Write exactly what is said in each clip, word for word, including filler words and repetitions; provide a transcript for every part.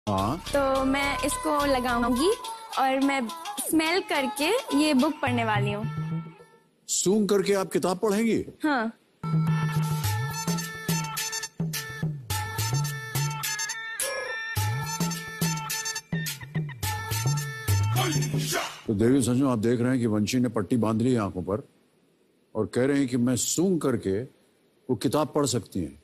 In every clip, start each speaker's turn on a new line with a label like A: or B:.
A: हाँ।
B: तो मैं इसको लगाऊंगी और मैं स्मेल करके ये बुक पढ़ने वाली हूँ।
A: सूंघ करके आप किताब पढ़ेंगी?
B: हाँ।
A: तो देवी संजू, आप देख रहे हैं कि वंशी ने पट्टी बांध ली आंखों पर और कह रहे हैं कि मैं सूंघ करके वो किताब पढ़ सकती हैं।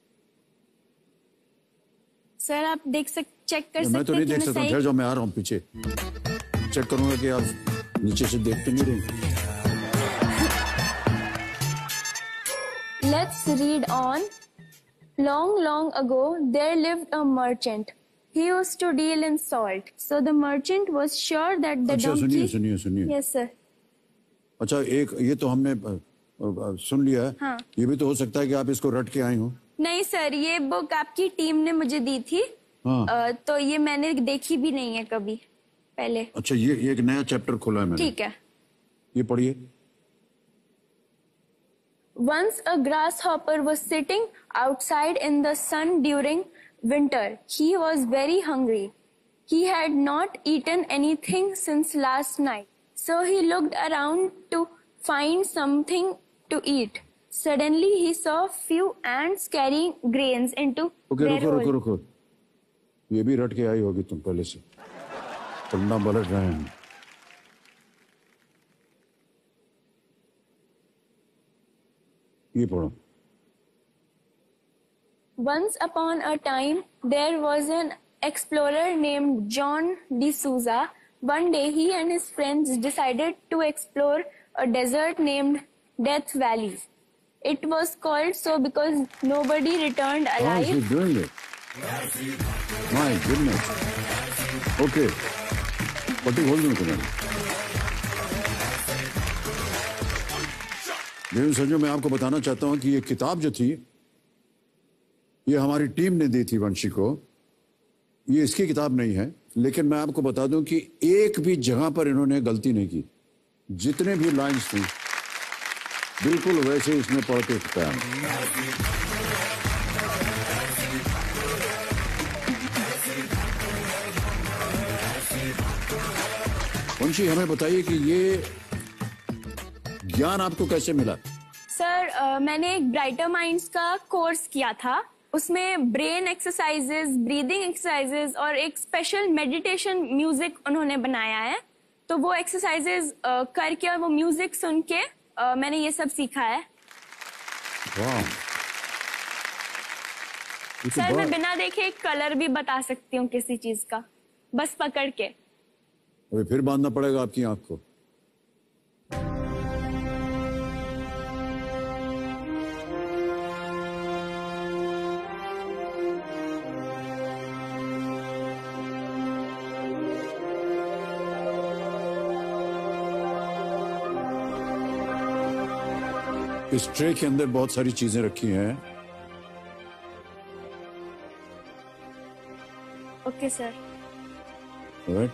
B: सर आप देख सक चेक कर सकते हैं?
A: मैं तो नहीं देख सकता, ठहर जाओ, मैं आ रहा हूँ पीछे, चेक करूंगा कि आप नीचे से देखते नहीं रहे।
B: Let's read on. Long, long ago, there lived a merchant. He used to deal in salt. So the merchant was sure that the
A: अच्छा,
B: donkey.
A: सुनिए सुनिए सुनिए।
B: Yes sir.
A: अच्छा, एक ये तो हमने आ, आ, सुन लिया है।
B: हाँ।
A: ये भी तो हो सकता है कि आप इसको रट के आई हो।
B: नहीं सर, ये बुक आपकी टीम ने मुझे दी थी।
A: हाँ।
B: आ, तो ये मैंने देखी भी नहीं है कभी पहले।
A: अच्छा, ये, ये एक नया चैप्टर खोला है मैंने।
B: ठीक है।
A: ये पढ़िए।
B: Once a grasshopper was sitting outside in the sun during winter. He was very hungry. He had not eaten anything since last night. So he looked around to find something to eat. Suddenly he saw few ants carrying grains into
A: okay,
B: their
A: रुको,
B: hole.
A: रुको, रुको। ये भी रट के आई होगी तुम पहले से। पन्ना पलट रहे हैं। ये पढ़ो।
B: Once upon a time, there was an explorer named John D'Souza. One day, he and his friends decided to explore a desert named Death Valley. It was called so because nobody returned alive.
A: Oh, she's doing it. My goodness. Okay. पट्टी खोल दूँ तुम्हारी। देवी संजू, मैं आपको बताना चाहता हूँ कि ये किताब जो थी, ये हमारी टीम ने दी थी वंशी को। ये इसकी किताब नहीं है, लेकिन मैं आपको बता दूं कि एक भी जगह पर इन्होंने गलती नहीं की। जितने भी लाइंस थी बिल्कुल वैसे इसने पढ़ के बताया। वंशी, हमें बताइए कि ये ज्ञान आपको कैसे मिला?
B: सर uh, मैंने एक ब्राइटर माइंड्स का कोर्स किया था। उसमें ब्रेन एक्सरसाइजेस, ब्रीदिंग एक्सरसाइजेस और एक स्पेशल मेडिटेशन म्यूजिक उन्होंने बनाया है। तो वो एक्सरसाइजेस uh, करके और वो म्यूजिक सुन के uh, मैंने ये सब सीखा है।
A: वाह।
B: सर मैं बिना देखे कलर भी बता सकती हूँ किसी चीज का, बस पकड़ के।
A: अभी फिर बांधना पड़ेगा आपकी आंख को। इस ट्रे के अंदर बहुत सारी चीजें रखी हैं।
B: Okay sir.
A: राइट।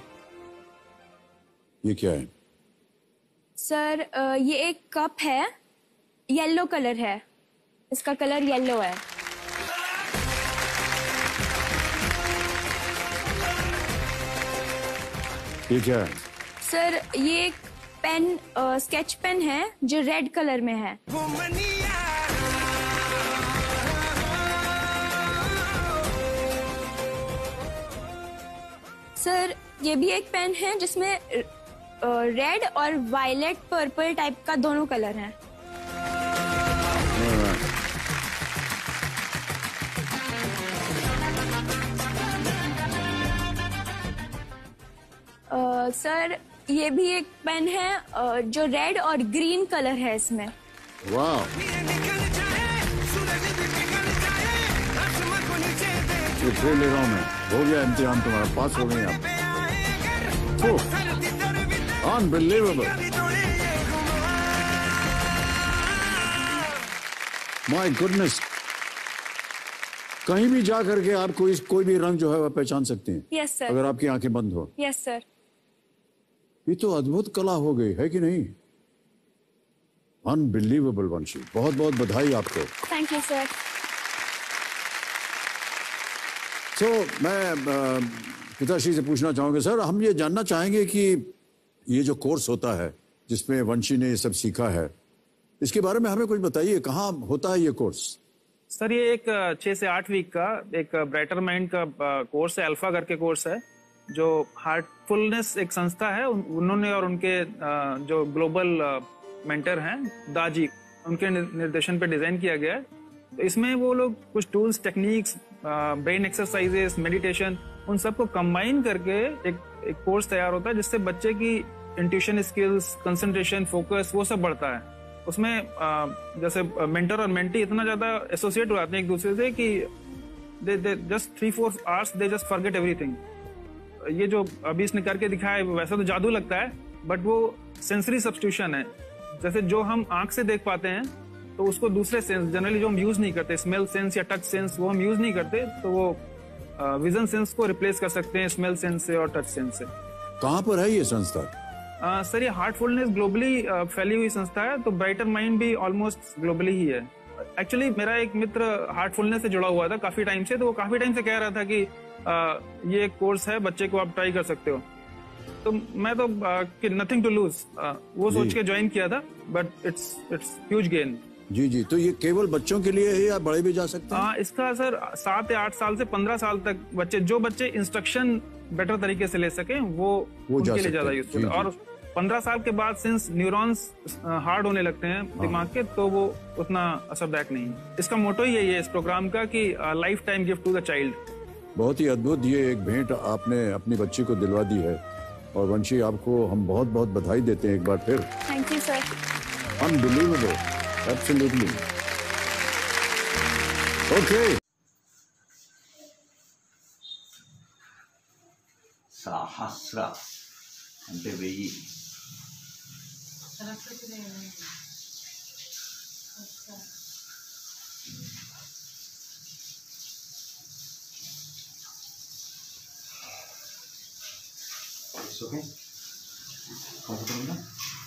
A: ये क्या है?
B: सर ये एक कप है, येलो कलर है, इसका कलर येलो है।
A: ये क्या है?
B: सर ये एक पेन, स्केच पेन है जो रेड कलर में है। सर ये भी एक पेन है जिसमें रेड और वायलेट पर्पल टाइप का दोनों कलर हैं। uh, सर ये भी एक पेन है जो रेड और ग्रीन कलर है इसमें।
A: वाह। ये ट्रे ले रहा हूं मैं। हो गया इम्तिहान तुम्हारा, पास हो गए आप। अनबिलीवेबल। My goodness. कहीं भी जा करके आप कोई कोई भी रंग जो है वह पहचान सकते हैं।
B: Yes sir.
A: अगर आपकी आंखें बंद हो।
B: Yes sir.
A: ये तो अद्भुत कला हो गई है कि नहीं? अनबिलीवेबल वंशी, बहुत बहुत बधाई आपको।
B: Thank you sir.
A: तो मैं अ, पिताश्री से पूछना चाहूँगा सर, हम ये जानना चाहेंगे कि ये जो कोर्स होता है जिसमें वंशी ने ये सब सीखा है, इसके बारे में हमें कुछ बताइए, कहाँ होता है ये कोर्स?
C: सर ये एक अ, छः से आठ वीक का एक ब्राइटर माइंड का अ, कोर्स है, अल्फा करके कोर्स है, जो हार्टफुलनेस एक संस्था है, उन, उन्होंने और उनके अ, जो ग्लोबल मेंटर हैं दाजी, उनके नि- निर्देशन पे डिजाइन किया गया है। तो इसमें वो लोग कुछ tools, techniques, brain exercises, meditation, उन सबको कंबाइन करके एक एक कोर्स तैयार होता है जिससे बच्चे की इंट्यूशन स्किल्स, कंसंट्रेशन, फोकस, वो सब बढ़ता है। उसमें अ, जैसे मेंटर और मेंटी इतना ज्यादा एसोसिएट हो जाते हैं एक दूसरे से कि they they just three four hours they just forget everything. ये जो अभी इसने करके दिखाया है वैसा तो जादू लगता है, बट वो सेंसरी सब्स्टिट्यूशन है। जैसे जो हम आंख से देख पाते हैं तो उसको दूसरे सेंस जनरली जो हम यूज नहीं करते, स्मेल सेंस या टच सेंस, वो हम यूज नहीं करते, तो वो विजन सेंस को रिप्लेस कर सकते हैं स्मेल सेंस से और टच सेंस से।
A: कहाँ पर है ये संस्था?
C: Uh, सर ये हार्टफुलनेस ग्लोबली uh, फैली हुई संस्था है, तो ब्राइटर माइंड भी ऑलमोस्ट ग्लोबली ही है। एक्चुअली मेरा एक मित्र हार्टफुलनेस से जुड़ा हुआ था काफी टाइम से, तो वो काफी टाइम से कह रहा था कि uh, ये एक कोर्स है, बच्चे को आप ट्राई कर सकते हो। तो मैं तो uh, नथिंग टू लूज वो सोच के ज्वाइन किया था, but it's it's huge gain.
A: जी जी, तो ये केवल बच्चों के लिए है या बड़े भी जा सकते हैं?
C: आ, इसका सर सात या आठ साल से पंद्रह साल तक बच्चे, जो बच्चे इंस्ट्रक्शन बेटर तरीके से ले सकें वो,
A: वो जा
C: उनके लिए
A: सकते
C: ज्यादा
A: हैं।
C: यूजफुल
A: जी,
C: है।
A: जी।
C: और पंद्रह साल के बाद सिंस न्यूरॉन्स हार्ड होने लगते हैं दिमाग के, तो वो उतना असरदायक नहीं है। इसका मोटो ही यही है इस प्रोग्राम का कि life time gift to the child.
A: बहुत ही अद्भुत ये एक भेंट आपने अपनी बच्ची को दिलवा दी है, और वंशी आपको हम बहुत बहुत बधाई देते हैं एक बार फिर।
B: Thank you, sir.
A: Unbelievable, absolutely. Okay.
D: సహస్ర అంటే వెయ్యి. It's okay? Comfortable now?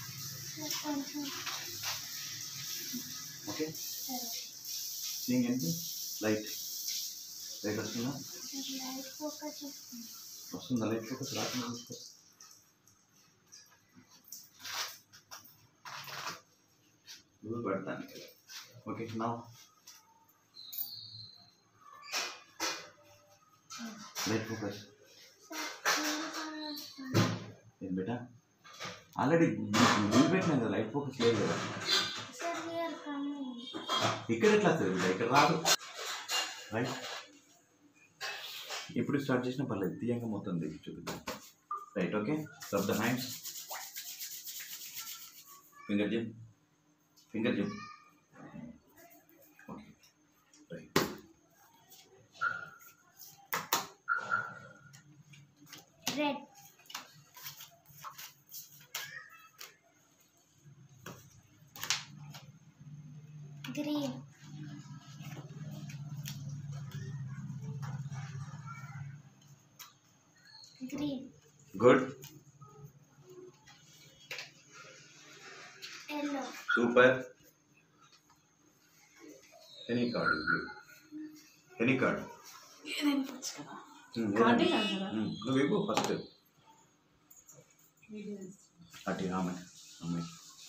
D: Okay? Seeing anything? Light. Light వస్తుందా? వస్తుందా లైట్ ఫోకస్? రాకుండా తీసుకో. నువ్వు పెడతాను కదా. ఓకే నా లైట్ ఫోకస్ ఏం బేటా ఆల్రెడీ నువ్వు పెట్టినా కదా లైట్ ఫోకస్ లేదు కదా. ఇక్కడ ఎట్లా వస్తుంది? ఇక్కడ రాదు. రైట్, ఇప్పుడు స్టార్ట్ చేసిన పర్లేదు, తీయంగా మొత్తం దిగి చూపిద్దాం. Right, okay. Rub the hands, finger tip, finger tip. Okay, right.
E: Red. Green. Green.
D: Good,
E: Yellow.
D: Super. Any card, any card. నువ్వు ఇవ్వు ఫస్ట్. అటు ఆమె అమ్మాయి.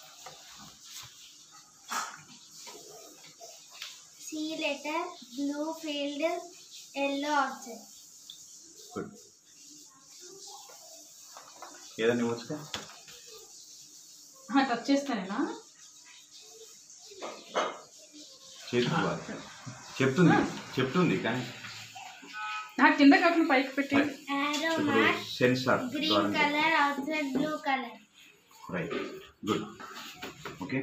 E: C letter. Blue field. Yellow object.
D: Good. ఏదైనా ఇవ్వచ్చుగా.
F: టచ్ చేస్తానేనా?
D: చేతుకోవాలి. చెప్తుంది చెప్తుంది కానీ
F: నాకు కింద కాకుండా పైకి పెట్టి.
E: Arrow
D: ఇప్పుడు
E: mark.
D: Sensor
E: Green color. Outside blue color.
D: Right, good. Okay,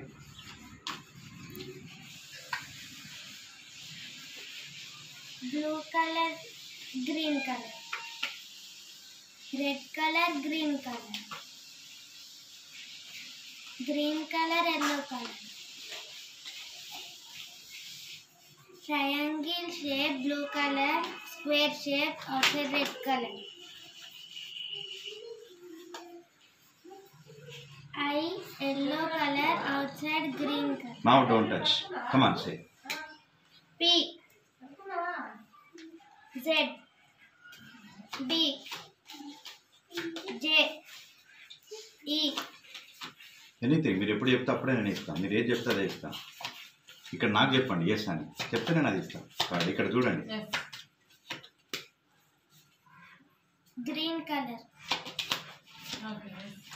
E: Blue color. Green color. Red color. Green color. Green color. Yellow color. Triangle shape. Blue color. Square shape. Outside red color. Eye. Yellow color. Outside green color.
D: Now don't touch. Come on say.
E: P. Z. D J E
D: anything మీరు ఎప్పుడు చెప్తే అప్పుడే నేను ఇస్తాను. మీరు ఏది చెప్తే అదే ఇస్తాను. ఇక్కడ నాకు చెప్పండి ఎస్ అని చెప్తే నేను అది ఇస్తాను. కార్డ్ ఇక్కడ చూడండి.
E: green color
F: okay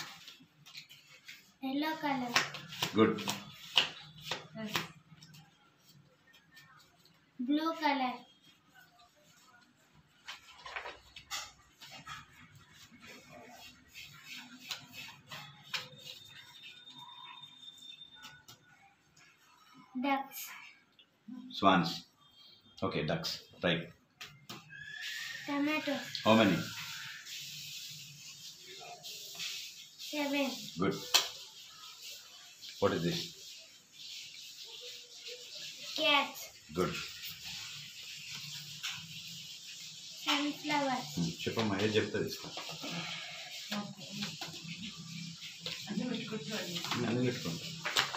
E: yellow color
D: good.
E: blue color ducks
D: swans. Okay ducks right.
E: tomatoes
D: how many?
E: seven
D: good. What is this?
E: cats
D: good.
E: sunflower
D: చెప్పమ్మా ఏది చెప్తే ఇస్తాను.
F: ఓకే అన్నీ పెట్టి కూర్చోండి.
D: అన్నీ పెట్టుకుంటా.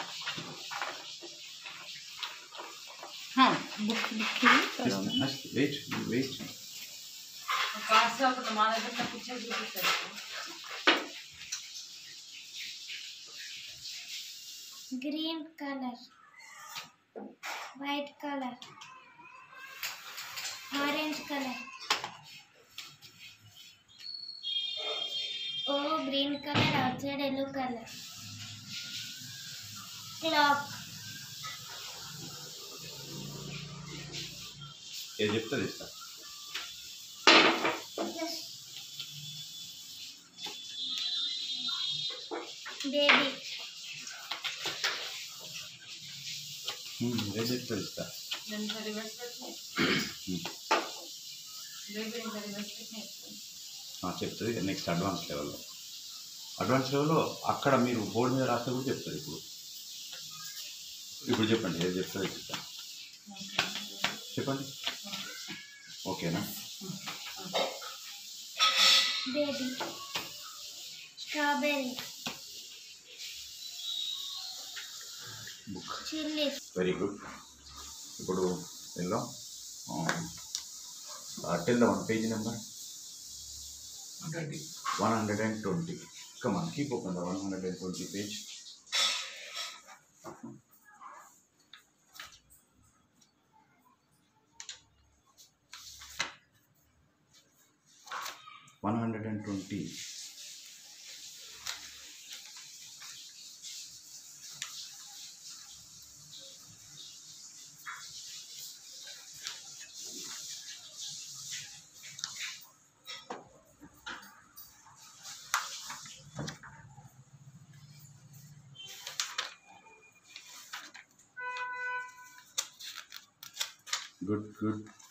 F: Book book
D: wait wait.
F: Cost అప్పుడు మా దగ్గర పిక్చర్ చూపిస్తారు.
E: green color white color orange color oh green color outside yellow color clock
D: ఏది చెప్తే అది ఇస్తాను.
E: baby
D: ఏది చెప్తే అది ఇస్తాను.
F: నేను రివర్స్ పెట్టి బేబీ ఇంకా రివర్స్ పెట్టి
D: చెప్తుంది నెక్స్ట్ అడ్వాన్స్ లెవెల్లో. అడ్వాన్స్ లెవెల్లో అక్కడ మీరు బోర్డు మీద రాస్తే కూడా చెప్తుంది. ఇప్పుడు ఇప్పుడు చెప్పండి ఏది చెప్తుంది చెప్తాను. చెప్పండి. ఓకేనా?
E: baby strawberry
D: book.
E: chilies
D: very good. ఇప్పుడు వెళ్దాం. Tell one page number one hundred and twenty. Come on keep open the one hundred and twenty page. one hundred twenty. Good, good.